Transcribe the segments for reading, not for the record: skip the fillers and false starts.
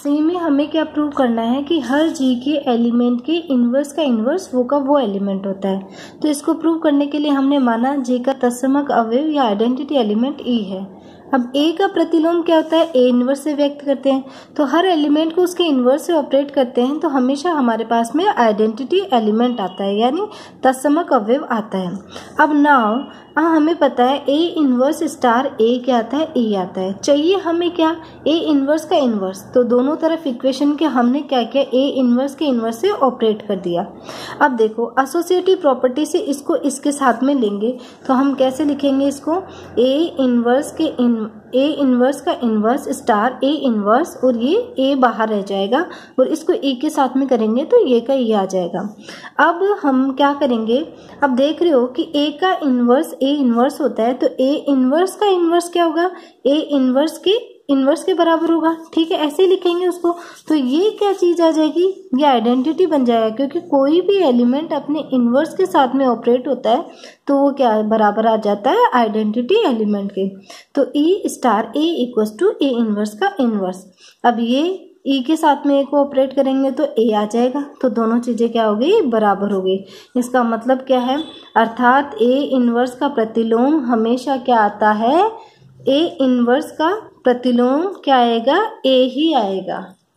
Same ही हमें क्या prove करना है कि हर जी के एलिमेंट के इन्वर्स का इन्वर्स वो का वो एलिमेंट होता है। तो इसको प्रूव करने के लिए हमने माना जे का तत्समक अवयव या आइडेंटिटी एलिमेंट ई है। अब ए का प्रतिलोम क्या होता है, ए इन्वर्स से व्यक्त करते हैं। तो हर एलिमेंट को उसके इन्वर्स से ऑपरेट करते हैं तो हमेशा हमारे पास में आइडेंटिटी एलिमेंट आता है, यानी तत्समक अवयव आता है। अब नाउ हमें पता है ए इन्वर्स स्टार ए क्या आता है, ए आता है। चाहिए हमें क्या, ए इन्वर्स का इन्वर्स। तो दोनों तरफ इक्वेशन के हमने क्या किया, ए इन्वर्स के इन्वर्स से ऑपरेट कर दिया। अब देखो एसोसिएटिव प्रॉपर्टी से इसको इसके साथ में लेंगे तो हम कैसे लिखेंगे इसको, ए इन्वर्स का इन्वर्स स्टार ए इन्वर्स, और ये ए बाहर रह जाएगा और इसको ए के साथ में करेंगे तो ये का ये आ जाएगा। अब हम क्या करेंगे, अब देख रहे हो कि ए का इन्वर्स ए इन्वर्स होता है तो ए इन्वर्स का इन्वर्स क्या होगा, ए इन्वर्स के बराबर होगा। ठीक है, ऐसे ही लिखेंगे उसको। तो ये क्या चीज आ जाएगी, ये आइडेंटिटी बन जाएगा, क्योंकि कोई भी एलिमेंट अपने इन्वर्स के साथ में ऑपरेट होता है तो वो क्या बराबर आ जाता है, आइडेंटिटी एलिमेंट के। तो e star a equals to a inverse का इन्वर्स। अब ये ई के साथ में ए को ऑपरेट करेंगे तो ए आ जाएगा, तो दोनों चीजें क्या हो गई, बराबर हो गई। इसका मतलब क्या है, अर्थात ए इन्वर्स का प्रतिलोम हमेशा क्या आता है, ए इन्वर्स का प्रतिलोम क्या आएगा, ए ही आएगा।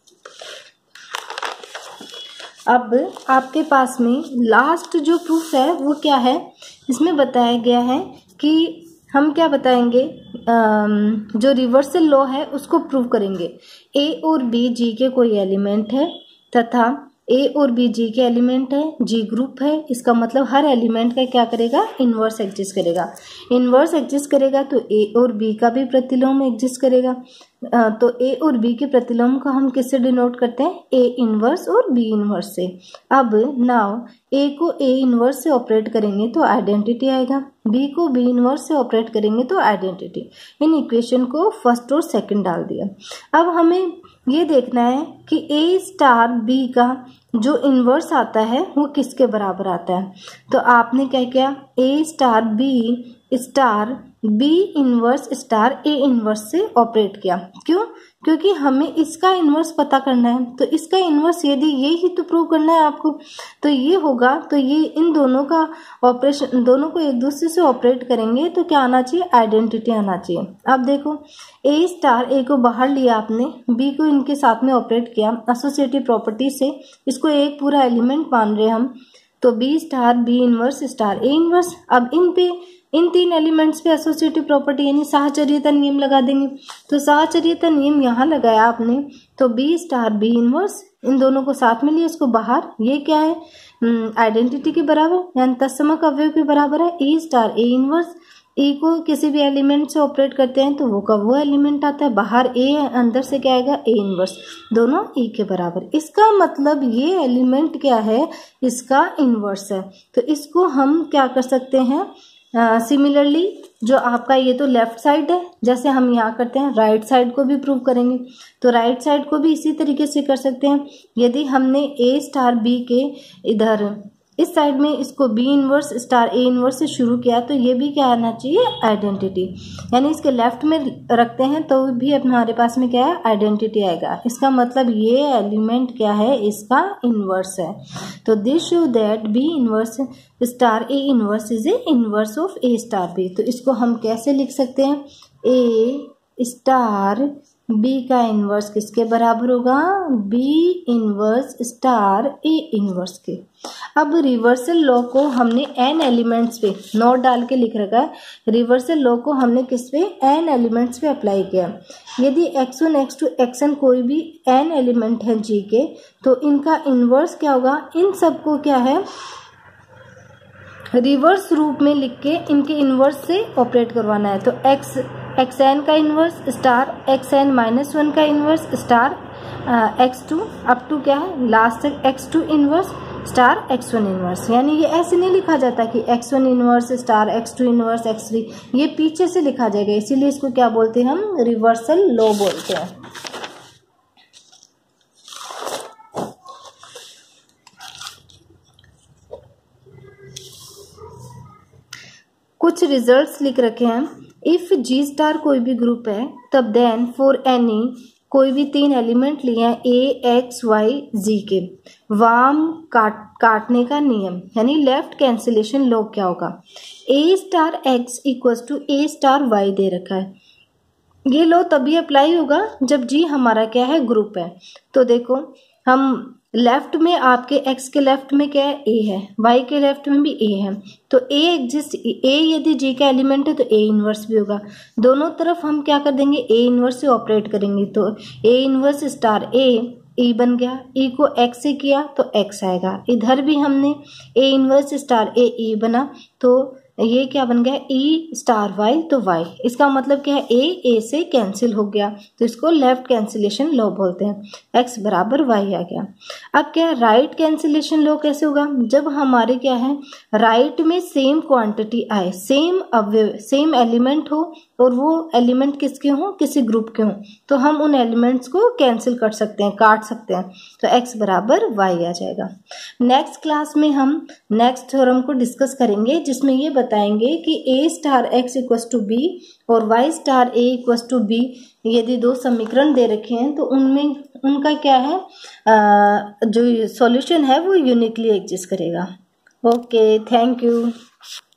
अब आपके पास में लास्ट जो प्रूफ है वो क्या है, इसमें बताया गया है कि हम क्या बताएंगे, जो रिवर्सल लॉ है उसको प्रूव करेंगे। ए और बी जी के कोई एलिमेंट है तथा ए और बी जी के एलिमेंट है, जी ग्रुप है। इसका मतलब हर एलिमेंट का क्या करेगा, इन्वर्स एग्जिस्ट करेगा। इन्वर्स एग्जिस्ट करेगा तो ए और बी का भी प्रतिलोम एग्जिस्ट करेगा। तो ए और बी के प्रतिलोम को हम किससे डिनोट करते हैं, ए इन्वर्स और बी इन्वर्स से। अब नाउ ए को ए इन्वर्स से ऑपरेट करेंगे तो आइडेंटिटी आएगा, बी को बी इन्वर्स से ऑपरेट करेंगे तो आइडेंटिटी। इन इक्वेशन को फर्स्ट और सेकंड डाल दिया। अब हमें ये देखना है कि ए स्टार बी का जो इन्वर्स आता है वो किसके बराबर आता है। तो आपने क्या किया, a star b inverse star a inverse से ऑपरेट किया। क्यों, क्योंकि हमें इसका इन्वर्स पता करना है। तो इसका इन्वर्स यदि ये ही तो प्रूव करना है आपको, तो ये होगा, तो ये इन दोनों का ऑपरेशन, दोनों को एक दूसरे से ऑपरेट करेंगे तो क्या आना चाहिए, आइडेंटिटी आना चाहिए। अब देखो ए स्टार ए को बाहर लिया आपने, बी को इनके साथ में ऑपरेट किया एसोसिएटिव प्रॉपर्टी से, इसको एक पूरा एलिमेंट मान रहे हम। तो b star b inverse star a inverse. अब इन तीन एलिमेंट्स पे एसोसिएटिव प्रॉपर्टी यानी साहचर्यता नियम लगा देंगे। तो साहचर्यता नियम यहाँ लगाया आपने, तो बी स्टार बी इन्वर्स, इन दोनों को साथ में लिया, इसको बाहर, ये क्या है, आइडेंटिटी के बराबर यानी तत्समक अवयव के बराबर है। ए स्टार ए इन्वर्स, ए को किसी भी एलिमेंट से ऑपरेट करते हैं तो वो का वो एलिमेंट आता है, बाहर ए, अंदर से क्या आएगा, ए इन्वर्स, दोनों ए के बराबर। इसका मतलब ये एलिमेंट क्या है, इसका इन्वर्स है। तो इसको हम क्या कर सकते हैं, सिमिलरली जो आपका ये तो लेफ्ट साइड है, जैसे हम यहाँ करते हैं राइट साइड को भी प्रूव करेंगे। तो राइट साइड को भी इसी तरीके से कर सकते हैं। यदि हमने ए स्टार बी के इधर इस साइड में इसको b inverse star a inverse से शुरू किया तो ये भी क्या आना चाहिए, आइडेंटिटी, यानी इसके लेफ्ट में रखते हैं तो भी हमारे पास में क्या है, आइडेंटिटी आएगा। इसका मतलब ये एलिमेंट क्या है, इसका इन्वर्स है। तो this show that b inverse star a inverse is a inverse of a star b. तो इसको हम कैसे लिख सकते हैं, ए स्टार बी का इन्वर्स किसके बराबर होगा, b inverse star a inverse के। अब रिवर्सल लॉ को हमने n एलिमेंट्स पे नोट डाल के लिख रखा है। रिवर्सल लॉ को हमने किस पे, n एलिमेंट्स पे अप्लाई किया। यदि x1 x2 xn कोई भी n एलिमेंट है g के, तो इनका इन्वर्स क्या होगा, इन सबको क्या है, रिवर्स रूप में लिख के इनके इन्वर्स से ऑपरेट करवाना है। तो xn का इन्वर्स स्टार xn-1 का inverse star x2 up to क्या है लास्ट तक x2 inverse star x1 inverse. यानी ये ऐसे नहीं लिखा जाता कि x1 inverse star x2 inverse x3, ये पीछे से लिखा जाएगा, इसीलिए इसको क्या बोलते हैं हम, रिवर्सल लॉ बोलते हैं। कुछ रिजल्ट्स लिख रखे हैं। इफ जी स्टार कोई भी ग्रुप है तब देन फॉर एनी कोई भी 3 एलिमेंट लिए हैं ए एक्स वाई जी के, वाम काटने का नियम यानी लेफ्ट कैंसिलेशन लॉ क्या होगा, a star x equal to a star y दे रखा है। ये लॉ तभी अप्लाई होगा जब जी हमारा क्या है, ग्रुप है। तो देखो हम लेफ्ट में, आपके x के लेफ्ट में क्या है, a है, y के लेफ्ट में भी a है, तो a एग्जिस्ट, a यदि g का एलिमेंट है तो a इनवर्स भी होगा। दोनों तरफ हम क्या कर देंगे, a इनवर्स से ऑपरेट करेंगे, तो a inverse star a e बन गया, e को x से किया तो x आएगा। इधर भी हमने a inverse star a e बना, तो ये क्या बन गया, ई स्टार वाई, तो वाई, इसका मतलब क्या है, ए से कैंसिल हो गया, तो इसको लेफ्ट कैंसिलेशन लॉ बोलते हैं। एक्स बराबर वाई आ गया। अब क्या है, राइट कैंसिलेशन लॉ कैसे होगा, जब हमारे क्या है, राइट में सेम क्वांटिटी आए, सेम अवयव, सेम एलिमेंट हो और वो एलिमेंट किसके हों, किसी ग्रुप के हों, तो हम उन एलिमेंट्स को कैंसिल कर सकते हैं, काट सकते हैं, तो एक्स बराबर वाई आ जाएगा। नेक्स्ट क्लास में हम नेक्स्ट थ्योरम को डिस्कस करेंगे, जिसमें ये बताएंगे कि a star x equals to b और y star a equals to b, यदि दो समीकरण दे रखे हैं तो उनमें उनका क्या है, जो सॉल्यूशन है वो यूनिकली एग्जिस्ट करेगा। Okay, thank you.